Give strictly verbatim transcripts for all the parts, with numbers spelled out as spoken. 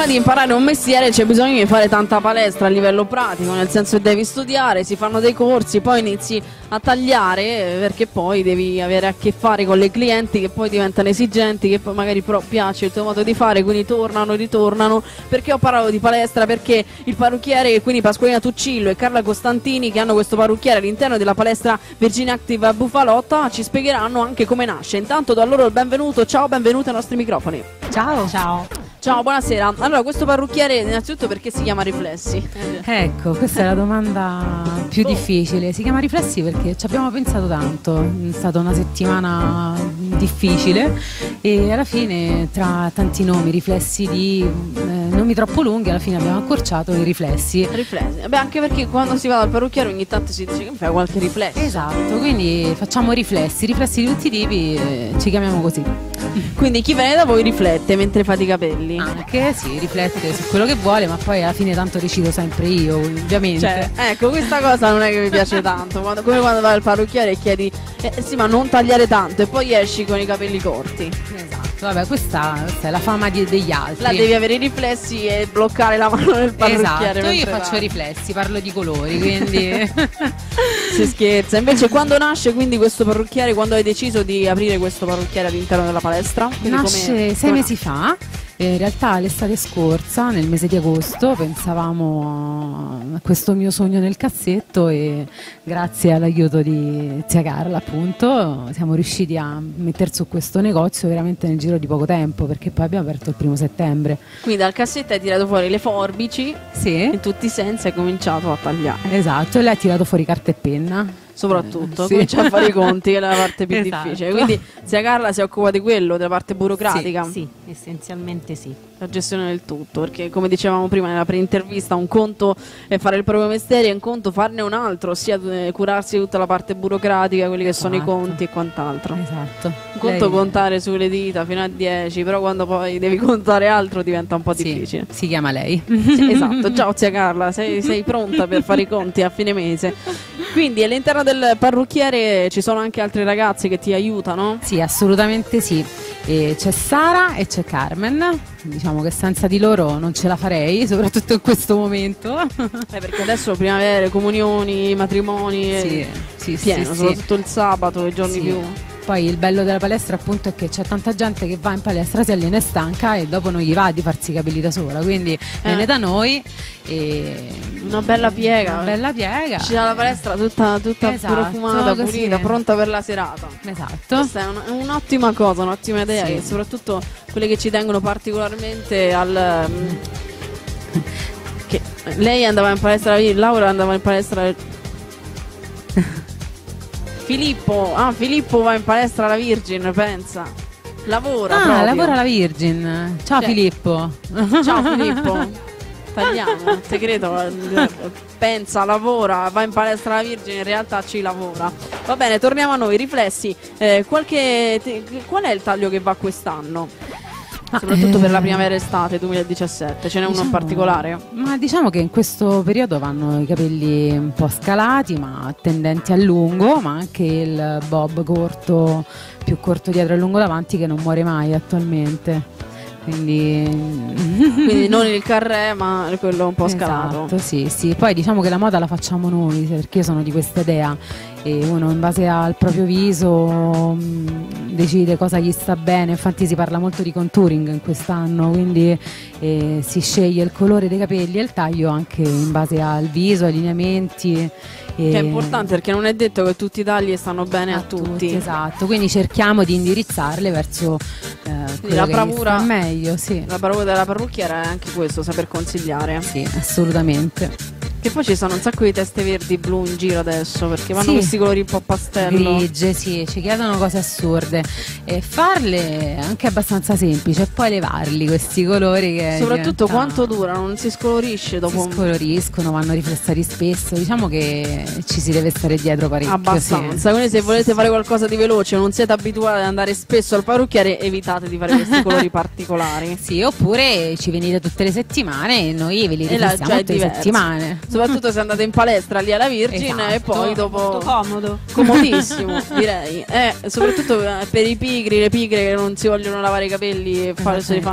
prima di imparare un mestiere c'è bisogno di fare tanta palestra a livello pratico, nel senso che devi studiare, si fanno dei corsi, poi inizi a tagliare, perché poi devi avere a che fare con le clienti che poi diventano esigenti, che poi magari però piace il tuo modo di fare, quindi tornano, ritornano. Perché ho parlato di palestra? Perché il parrucchiere, quindi Pasqualina Tuccillo e Carla Costantini, che hanno questo parrucchiere all'interno della palestra Virgin Active a Bufalotta, ci spiegheranno anche come nasce. Intanto do a loro il benvenuto. Ciao, benvenuti ai nostri microfoni. Ciao. Ciao. Ciao, buonasera. Allora, questo parrucchiere innanzitutto perché si chiama Riflessi? Ecco, questa è la domanda più oh. difficile. Si chiama Riflessi perché ci abbiamo pensato tanto, è stata una settimana difficile e alla fine tra tanti nomi, riflessi di eh, nomi troppo lunghi, alla fine abbiamo accorciato i riflessi. Riflessi, beh, anche perché quando si va dal parrucchiere ogni tanto si dice che fai qualche riflesso. Esatto, quindi facciamo riflessi, riflessi di tutti i tipi, eh, ci chiamiamo così. Quindi chi viene da voi riflette mentre fate i capelli? Anche, sì, riflette su quello che vuole, ma poi alla fine tanto decido sempre io, ovviamente. Cioè, ecco, questa cosa non è che mi piace tanto, quando, come quando vai al parrucchiere e chiedi eh, sì, ma non tagliare tanto, e poi esci con i capelli corti. Esatto, vabbè, questa, questa è la fama di, degli altri. La devi avere i riflessi e bloccare la mano nel parrucchiere. Esatto, io faccio i riflessi, parlo di colori, quindi si scherza. Invece quando nasce quindi questo parrucchiere, quando hai deciso di aprire questo parrucchiere all'interno della palestra? Quindi nasce come, sei come mesi fa. In realtà l'estate scorsa, nel mese di agosto, pensavamo a questo mio sogno nel cassetto e grazie all'aiuto di zia Carla, appunto, siamo riusciti a mettere su questo negozio veramente nel giro di poco tempo, perché poi abbiamo aperto il primo settembre. Quindi dal cassetto hai tirato fuori le forbici, sì, in tutti i sensi hai cominciato a tagliare. Esatto, e lei ha tirato fuori carta e penna. Soprattutto, sì. Comincia a fare i conti, che è la parte più esatto. difficile. Quindi zia Carla si occupa di quello, della parte burocratica. Sì, sì, essenzialmente sì. La gestione del tutto, perché come dicevamo prima nella pre-intervista, un conto è fare il proprio mestiere e un conto farne un altro, ossia curarsi tutta la parte burocratica, quelli che esatto. sono i conti e quant'altro. Esatto. Un conto Lei... contare sulle dita fino a dieci, però quando poi devi contare altro diventa un po' sì, difficile. Si chiama lei. Sì, esatto. Ciao zia Carla, sei, sei pronta per fare i conti a fine mese? Quindi all'interno del parrucchiere ci sono anche altri ragazzi che ti aiutano? Sì, assolutamente sì. E c'è Sara e c'è Carmen. Diciamo che senza di loro non ce la farei, soprattutto in questo momento. Eh, perché adesso primavere, comunioni, matrimoni, sì, sì, pieno, sì, soprattutto sì. il sabato, i giorni sì. più. Poi il bello della palestra appunto è che c'è tanta gente che va in palestra, si allena e stanca e dopo non gli va di farsi i capelli da sola, quindi eh. viene da noi e una bella piega, una bella piega, ci dà la palestra tutta, tutta esatto, profumata, pulita, pronta per la serata. Esatto. Questa è un, un'ottima cosa, un'ottima idea, sì. Che soprattutto quelle che ci tengono particolarmente al che lei andava in palestra, Laura andava in palestra. Filippo, ah Filippo va in palestra alla Virgin, pensa. Lavora. Ah, proprio. lavora alla Virgin. Ciao cioè, Filippo. Ciao Filippo. Tagliamo, segreto. Pensa, lavora, va in palestra alla Virgin, in realtà ci lavora. Va bene, torniamo a noi, riflessi. Eh, qualche, te, qual è il taglio che va quest'anno? Soprattutto eh, per la primavera-estate duemiladiciassette, ce n'è diciamo, uno in particolare? Ma diciamo che in questo periodo vanno i capelli un po' scalati, ma tendenti a lungo, ma anche il bob corto, più corto dietro e lungo davanti, che non muore mai attualmente. Quindi... Quindi non il carré, ma quello un po' scalato. Esatto, sì, sì. Poi diciamo che la moda la facciamo noi, perché io sono di questa idea e uno in base al proprio viso mh, decide cosa gli sta bene. Infatti si parla molto di contouring in quest'anno, quindi eh, si sceglie il colore dei capelli e il taglio anche in base al viso, ai lineamenti. Che è importante perché non è detto che tutti i tagli stanno bene a, a tutti. tutti. Esatto, quindi cerchiamo di indirizzarle verso eh, quello la che bravura, sta meglio, sì. La bravura della parrucchiera è anche questo, saper consigliare. Sì, assolutamente. Che poi ci sono un sacco di teste verdi blu in giro adesso, perché vanno sì. questi colori un po' pastello. Grigie, sì, ci chiedono cose assurde. E farle è anche abbastanza semplice, e poi levarli questi colori che soprattutto diventa... quanto durano, non si scolorisce dopo. Si scoloriscono, vanno riflessati spesso. Diciamo che ci si deve stare dietro parecchio. Abbastanza, sì. Quindi se volete fare qualcosa di veloce, non siete abituati ad andare spesso al parrucchiere, evitate di fare questi colori particolari. Sì, oppure ci venite tutte le settimane e noi ve li riflessiamo tutte le settimane. Soprattutto se andate in palestra lì alla Virgin, esatto. E poi dopo molto comodo, comodissimo direi, eh, soprattutto per i pigri, le pigre che non si vogliono lavare i capelli e fare, se li fanno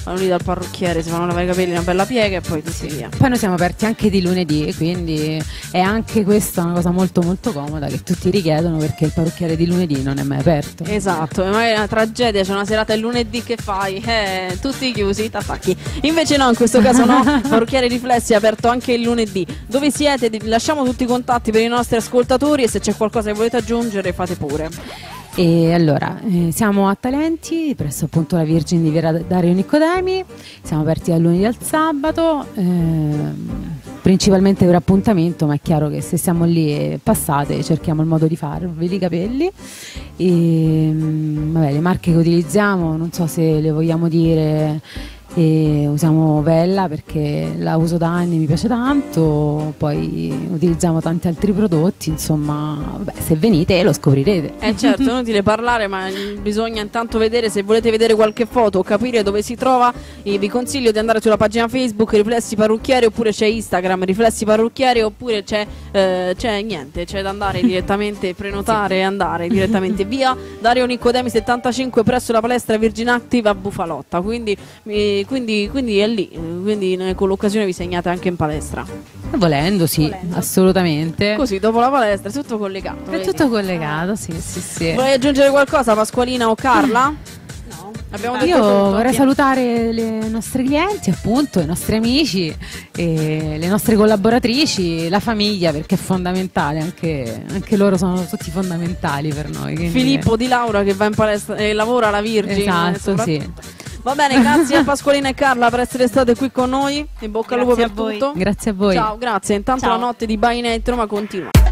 vanno lì dal parrucchiere, si fanno lavare i capelli, una bella piega e poi tutti via. Poi noi siamo aperti anche di lunedì, quindi è anche questa una cosa molto molto comoda che tutti richiedono, perché il parrucchiere di lunedì non è mai aperto. Esatto, e magari è una tragedia, c'è una serata il lunedì, che fai? Eh, tutti chiusi, t'attacchi. Invece no, in questo caso no, parrucchiere Riflessi è aperto anche il lunedì. Dove siete? Lasciamo tutti i contatti per i nostri ascoltatori e se c'è qualcosa che volete aggiungere fate pure. E allora, eh, siamo a Talenti, presso appunto la Virgin di Via Dario Nicodemi, siamo aperti dal lunedì al sabato, ehm, principalmente per appuntamento, ma è chiaro che se siamo lì e passate cerchiamo il modo di farvi i capelli. E, mh, vabbè, le marche che utilizziamo, non so se le vogliamo dire. E usiamo Vella perché la uso da anni, mi piace tanto, poi utilizziamo tanti altri prodotti, insomma, vabbè, se venite lo scoprirete. Eh certo, è inutile parlare, ma bisogna intanto vedere. Se volete vedere qualche foto o capire dove si trova, eh, vi consiglio di andare sulla pagina Facebook Riflessi Parrucchieri, oppure c'è Instagram Riflessi Parrucchieri, oppure c'è, eh, c'è niente, c'è da andare direttamente, prenotare e andare direttamente via Dario Nicodemi settantacinque presso la palestra Virgin Active a Bufalotta, quindi eh, Quindi, quindi è lì, quindi con l'occasione vi segnate anche in palestra. Volendo, sì, Volendo. Assolutamente. Così dopo la palestra è tutto collegato. È vedi? tutto collegato, sì, sì, sì. Vuoi aggiungere qualcosa, Pasqualina o Carla? No. Abbiamo detto Io tutto. vorrei salutare le nostre clienti, appunto, i nostri amici, e le nostre collaboratrici, la famiglia, perché è fondamentale, anche, anche loro sono tutti fondamentali per noi. Quindi... Filippo Di Laura che va in palestra e lavora alla Virgin. Esatto, sì. Va bene, grazie a Pasqualina e Carla per essere state qui con noi. In bocca al lupo Grazie per a voi. tutto. Grazie a voi. Ciao, grazie. Intanto Ciao. la notte di Bainet Roma continua.